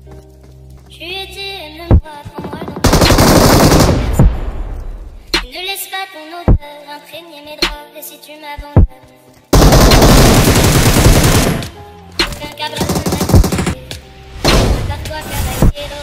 Tu étais, aime-moi, prends-moi dans ton cœur. Tu ne laisses pas ton odeur imprégner mes draps. Et si tu m'abandonnes, aucun câble ne m'a coupé. Je veux pas toi cavalier